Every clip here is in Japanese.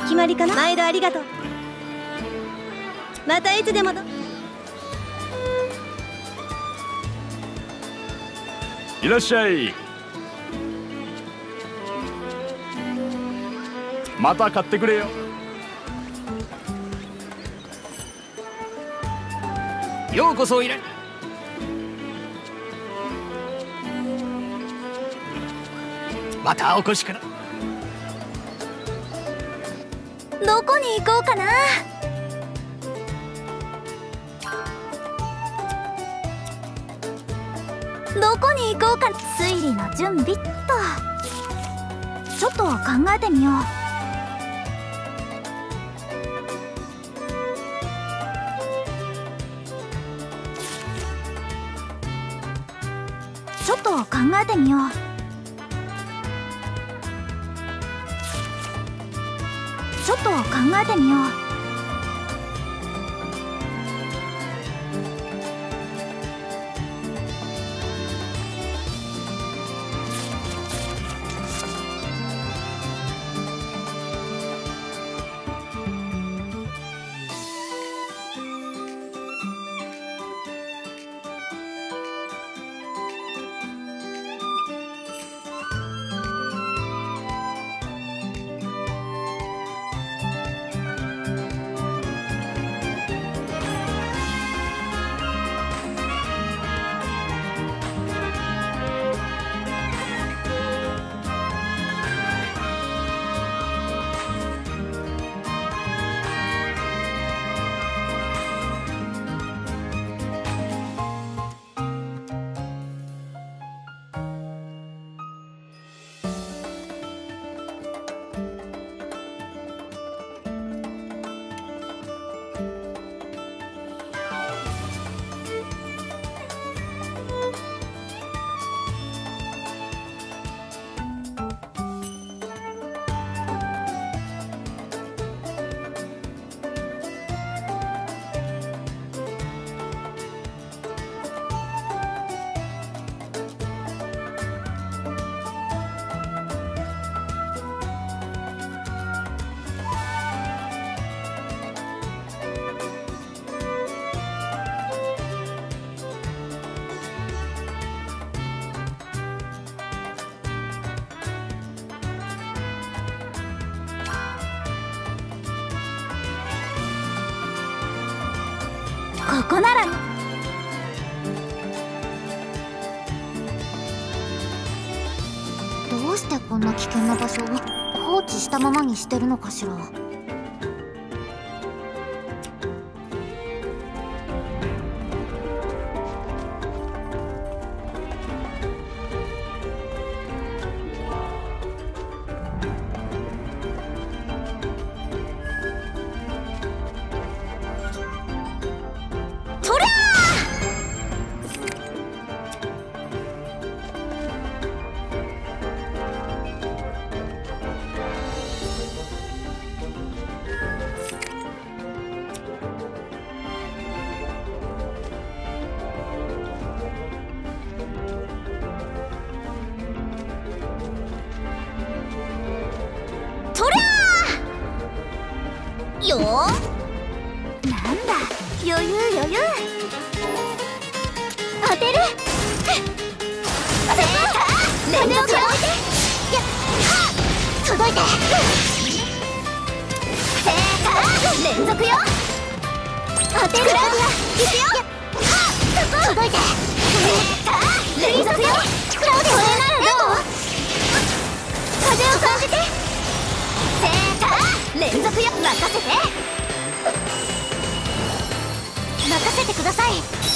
決まりかな。毎度ありがとう。またいつでもいらっしゃい。また買ってくれよ。 ようこそいらっ。またお越しくな。 どこに行こうかな。どこに行こうか。推理の準備っと。ちょっと考えてみよう。ちょっと考えてみよう。ちょっと考えてみよう。ここなら。 どうしてこんな危険な場所を放置したままにしてるのかしら。 よー。なんだ、余裕余裕。当てる。連続よ。届いて。連続よ。当てる。行くよ。届いて。連続よ。これならどう？風を感じて。連続よ。任せて。任せてください。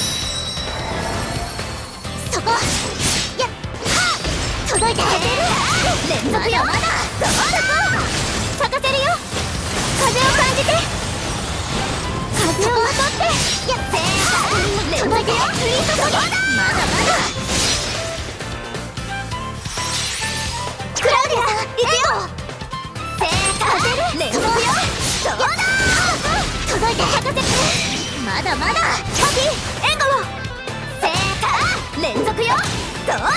そこ。やっはっ届いて。連続よ。まだどうだ。咲かせるよ。風を感じて。風をまとって。やっ届いて。まだまだ。クラウディアさん行くよ。連続よ。どうだ。届いて。咲かせて。まだまだ。パピー援護を。連続よ。どうだ。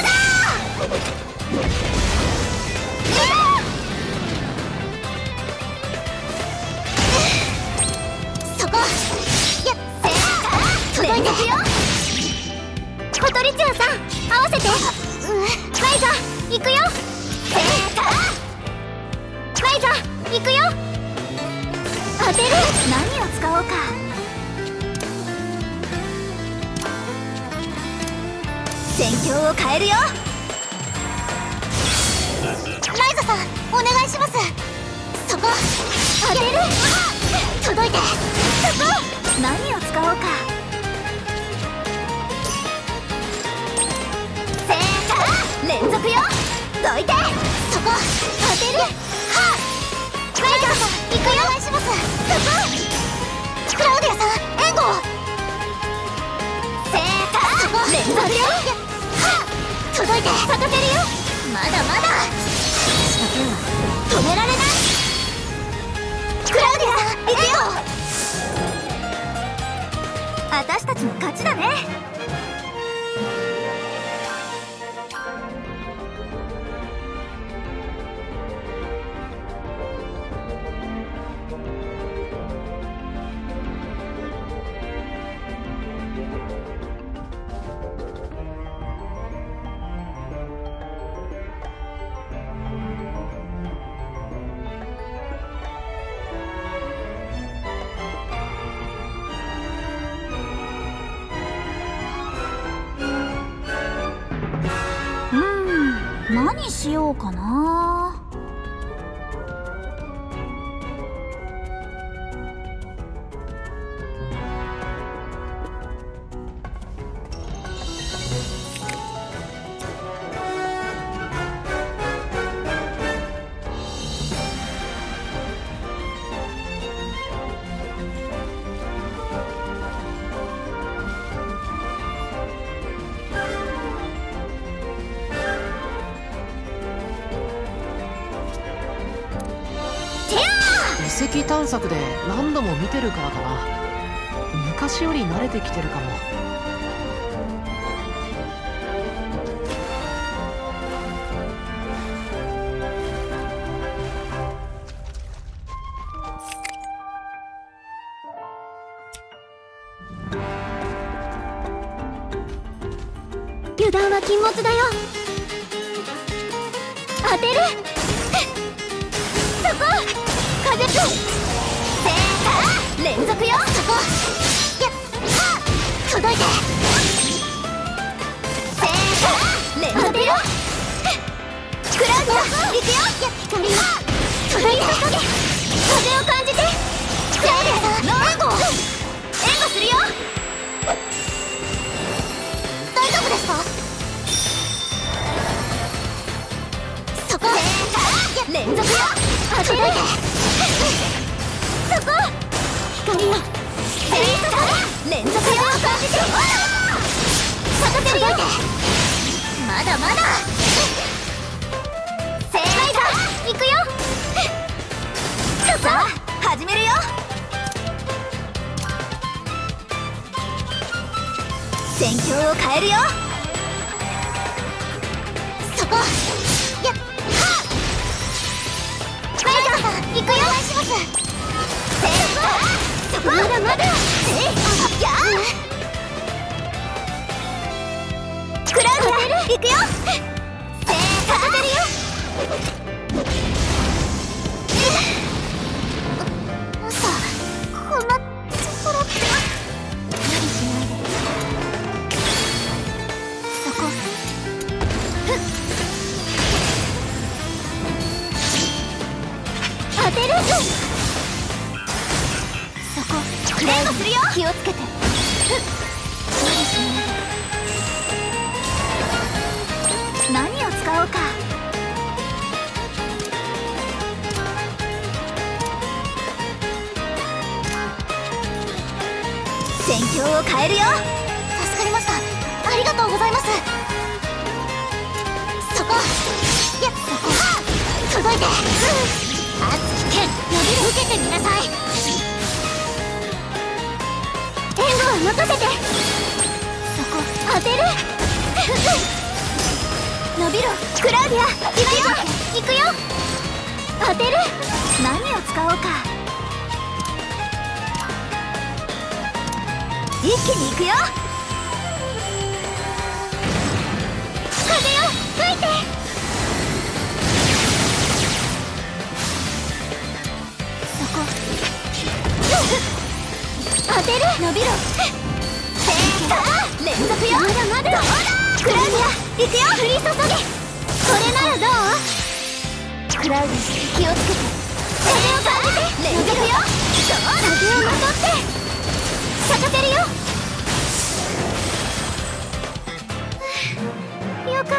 行くよ。セーターライザ行くよ。当てる。何を使おうか。戦況を変えるよ。ライザさんお願いします。そこ当てる。届いて。そこ何を使おうか。セーター連続よ。どいて。そこ当てる。ライザさん行くよ。お願いします。そこクラウディアさん援護。セーター連続よ。届いて。咲かせるよ。まだまだ止められない。クラウディアさん行くよ。私たちの勝ちだね。 何しようかな。 遺跡探索で何度も見てるからかな。昔より慣れてきてるかも。 油断は禁物だよ。当てる。そこ風くん。セーター連続よ。そこやっ届いて。セーター連続よ。クラウド行くよ。光よ届いて。風を感じて。クラウドさん援護するよ。大丈夫ですか。そこセーター連続よ。当てる。そこ光よセーター連続よ。感じて。咲かせるよ。まだまだ。セーター行くよ。さあ始めるよ。戦況を変えるよ。そこやっライザーさん行くよ。お願いします。セーターそこまだまだ。やクラウド行くよ。セーター当てるよ。さあこんなところって無理しないで。そこ当てる。そこ連打するよ。気をつけて。無理しないで。何を使おうか。戦況を変えるよ。助かりました。ありがとうございます。そこやっそこ届いて。熱き剣受けてみなさい。援護は任せて。そこ当てる。伸びろクラウディア。行くよ。当てる。何を使おうか。一気に行くよ。風よ吹いて。 伸びろ。連続よ。まだまだ。クラウディア行くよ。降り注げ。これならどう？クラウディ気をつけて。風を感じて。連続よ。風をまとって咲かせるよ。よかった。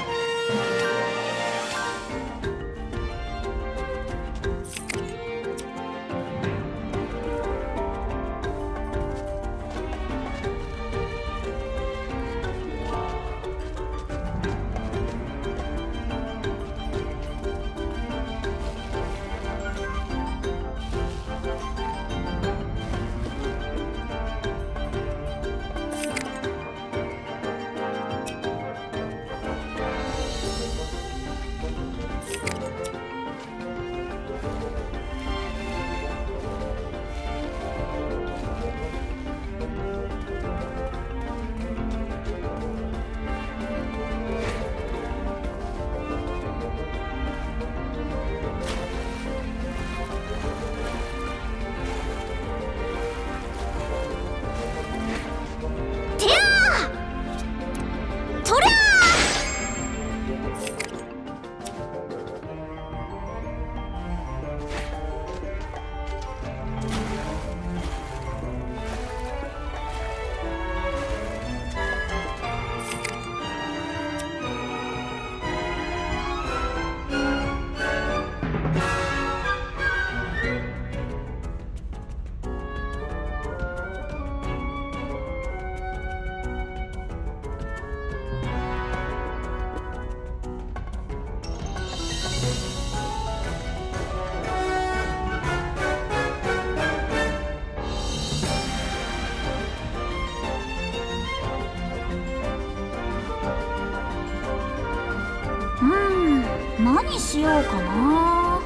何しようかな。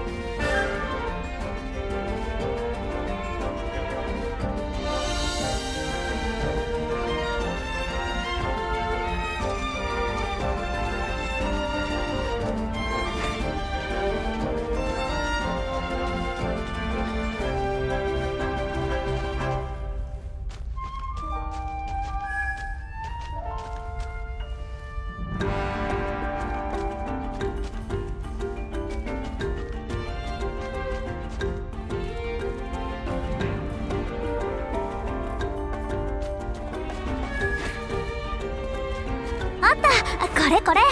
あった、これこれ。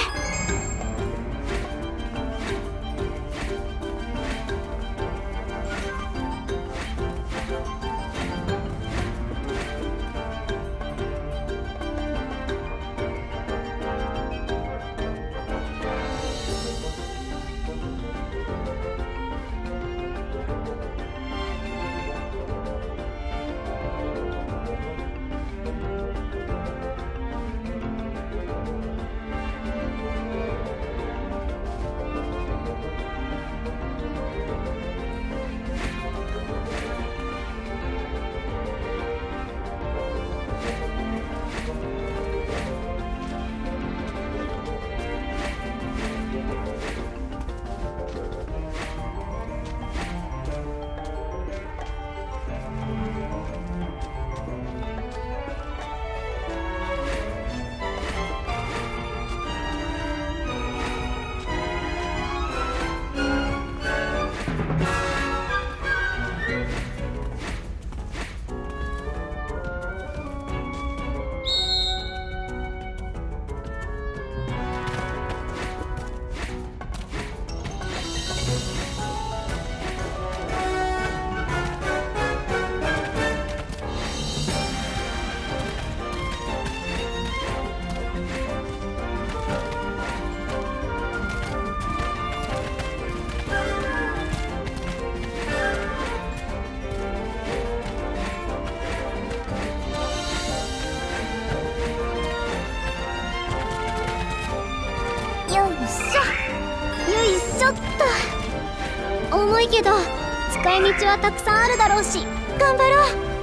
重いけど使い道はたくさんあるだろうし、頑張ろう。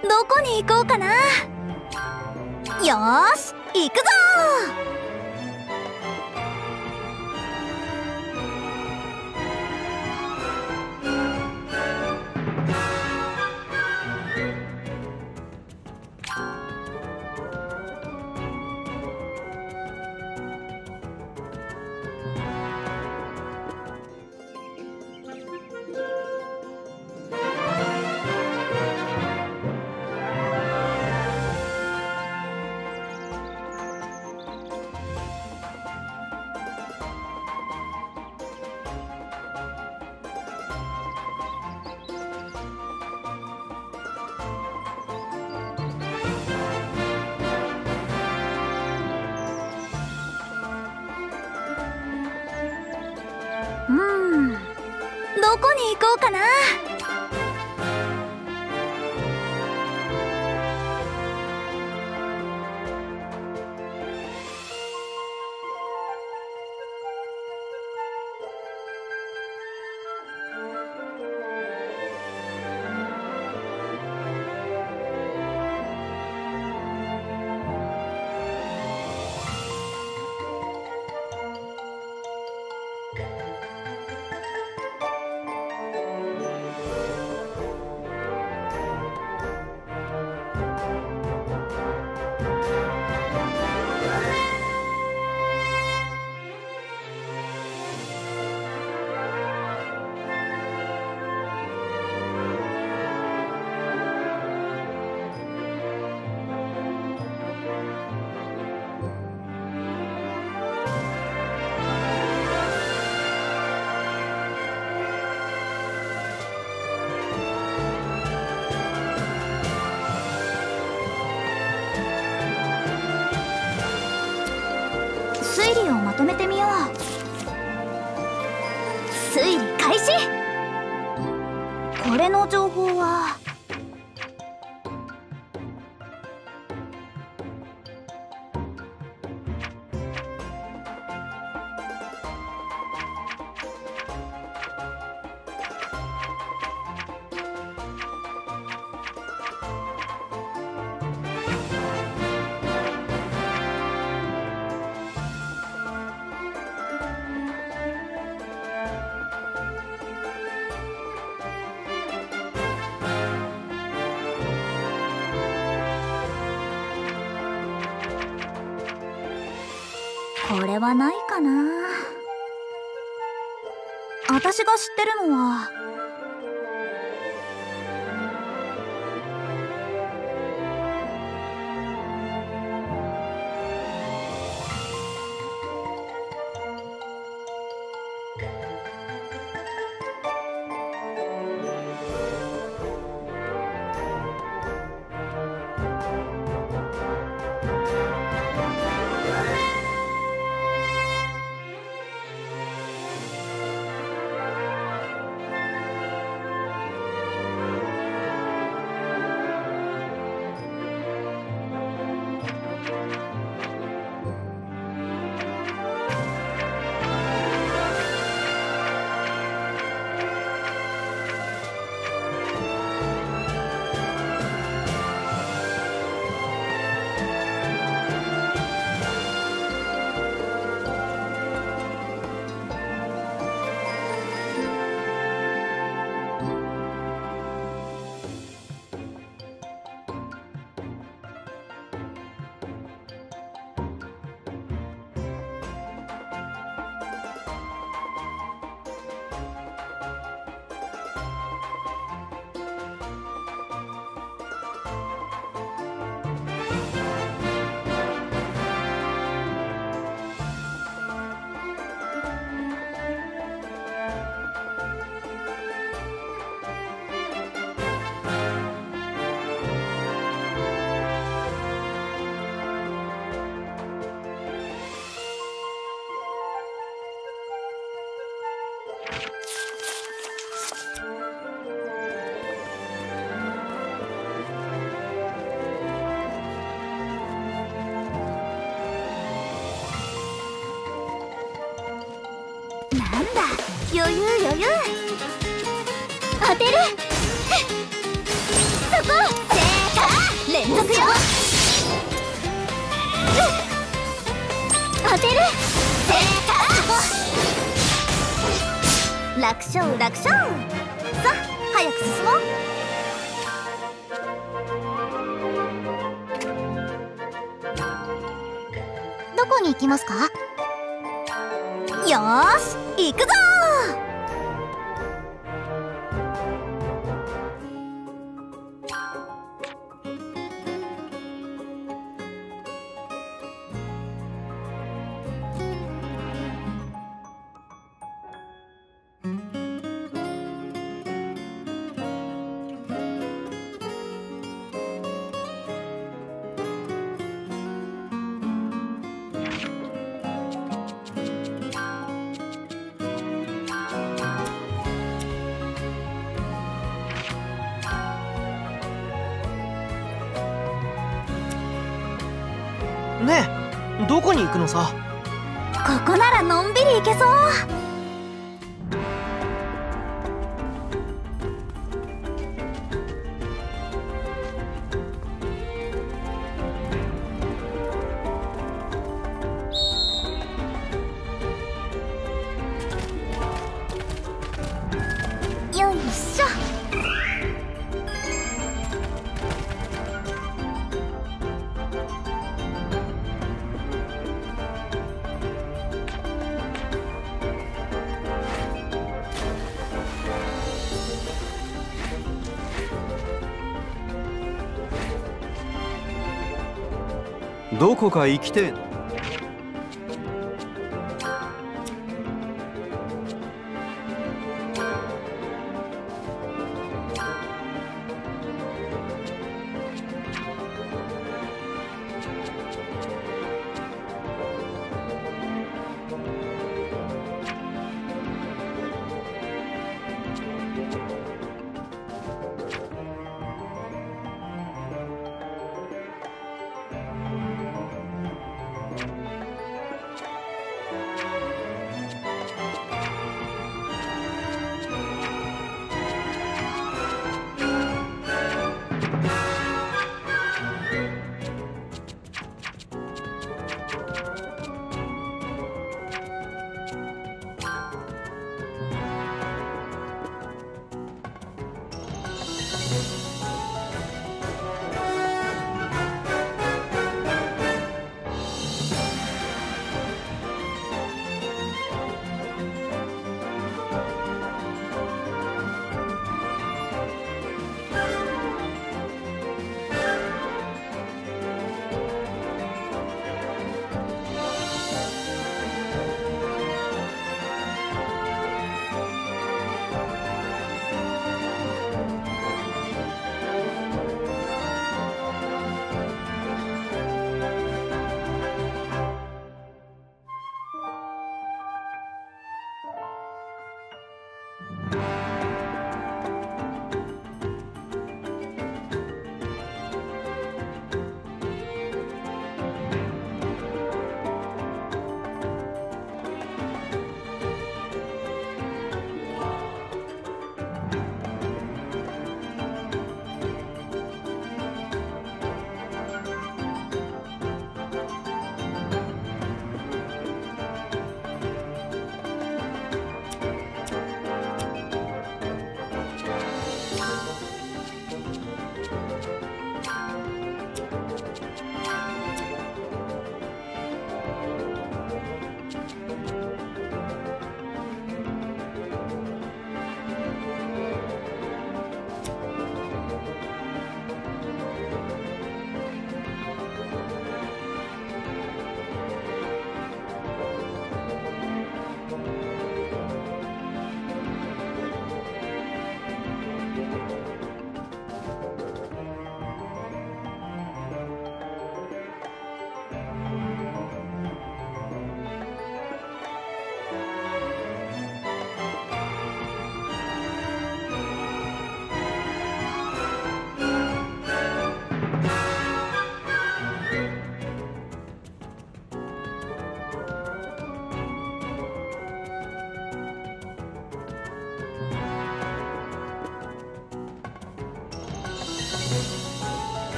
どこに行こうかな。よーし行くぞどこに行こうかな。推理をまとめてみよう。推理開始。これの情報はこれはないかな。私が知ってるのはなんだ、余裕余裕。当てるそこ正解。 当てる。楽勝楽勝。さあ早く進もう。どこに行きますか？よーし行くぞねえ、どこに行くのさ？ ここならのんびり行けそう。よいしょ。 どこか行きてえの？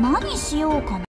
何しようかな。